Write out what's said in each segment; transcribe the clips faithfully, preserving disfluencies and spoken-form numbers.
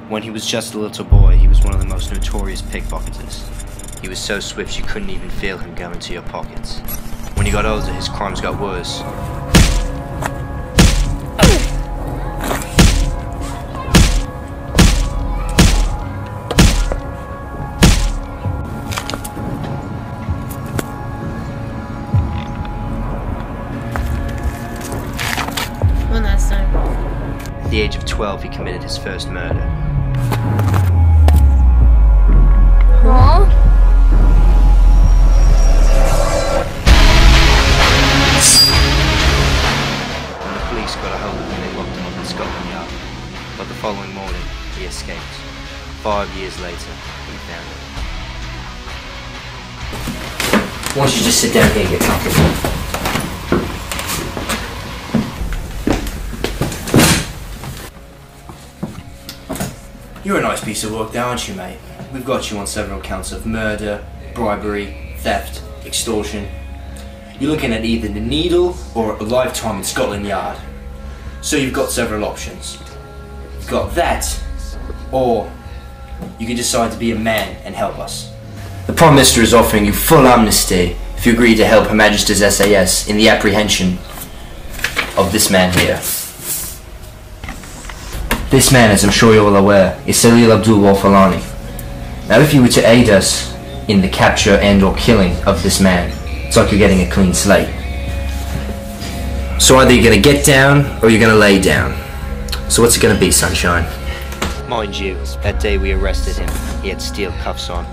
When he was just a little boy, he was one of the most notorious pickpocketers. He was so swift you couldn't even feel him go into your pockets. When he got older, his crimes got worse. One last time. At the age of twelve, he committed his first murder. Huh? When the police got a hold of him, they locked him up in Scotland Yard. But the following morning, he escaped. Five years later, we found him. Why don't you just sit down here and get comfortable? You're a nice piece of work now, aren't you, mate? We've got you on several counts of murder, bribery, theft, extortion. You're looking at either the needle or a lifetime in Scotland Yard. So you've got several options. You've got that, or you can decide to be a man and help us. The Prime Minister is offering you full amnesty if you agree to help Her Majesty's S A S in the apprehension of this man here. This man, as I'm sure you're well aware, is Salil Abdul Wafalani. Now, if you were to aid us in the capture and or killing of this man, it's like you're getting a clean slate. So either you're going to get down or you're going to lay down. So what's it going to be, sunshine? Mind you, that day we arrested him, he had steel cuffs on.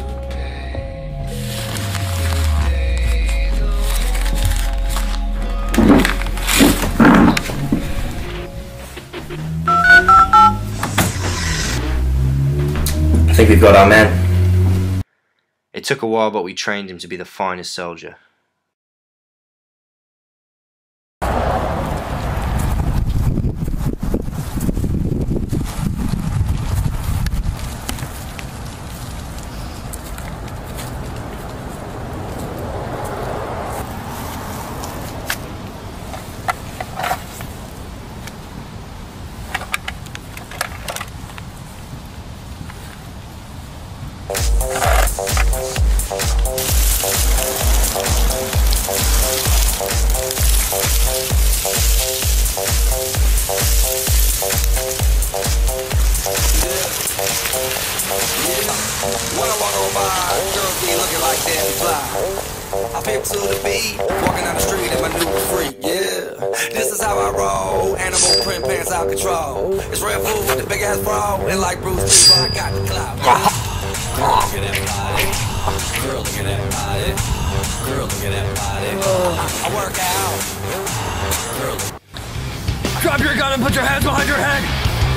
I think we've got our man. It took a while, but we trained him to be the finest soldier. When I walk on by, girls be looking like that fly. I pimp to the beat, walking down the street in my new freak, yeah. This is how I roll, animal print pants out control. It's Red Food with the big ass bra, and like Bruce Lee, I got the clout. Girl, look at that body. Girl, look at that body. Girl, look at that body. I work out. Girl. Drop your gun and put your hands behind your head.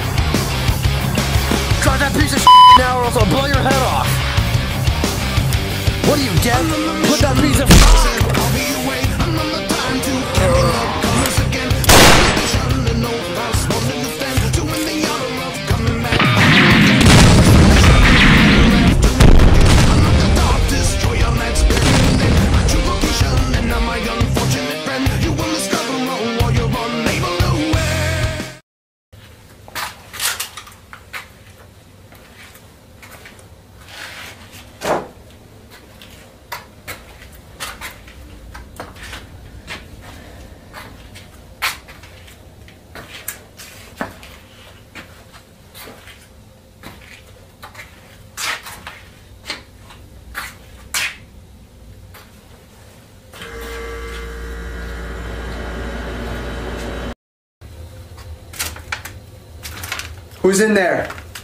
Drop that piece of shit now or else I'll blow your head off. What are you, deaf? Put that piece of I'll be away another time to come once again. No fast, holding the stand, doing the honor of coming back. I'm not the top destroyer, let's bury it. True vocation, and I'm my unfortunate friend. You will discover wrong while you're unable to wear. Who's in there?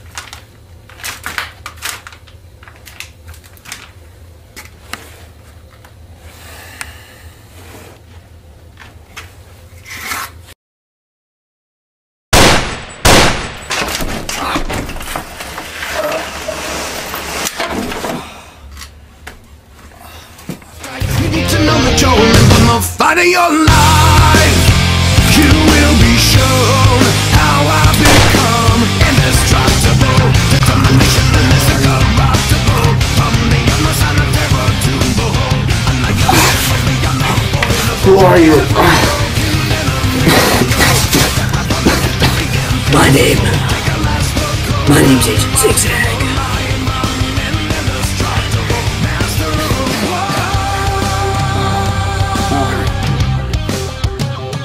You need to know that you'll live on the fight of your life. You will be shown how I become indestructible. Determination and it's incorruptible. From the other side of terror to behold. Annihilation from beyond the void of. Who are you? My name My name's Agent Zigzag.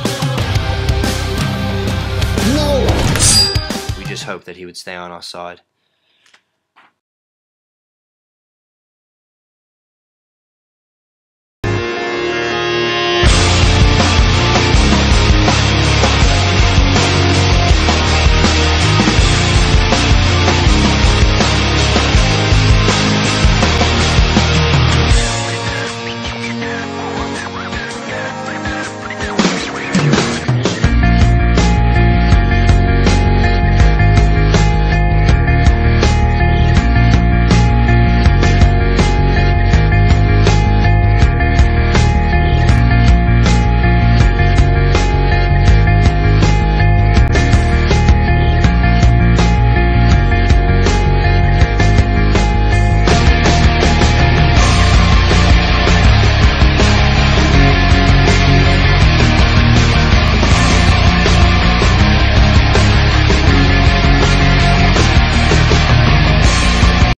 We just hoped that he would stay on our side.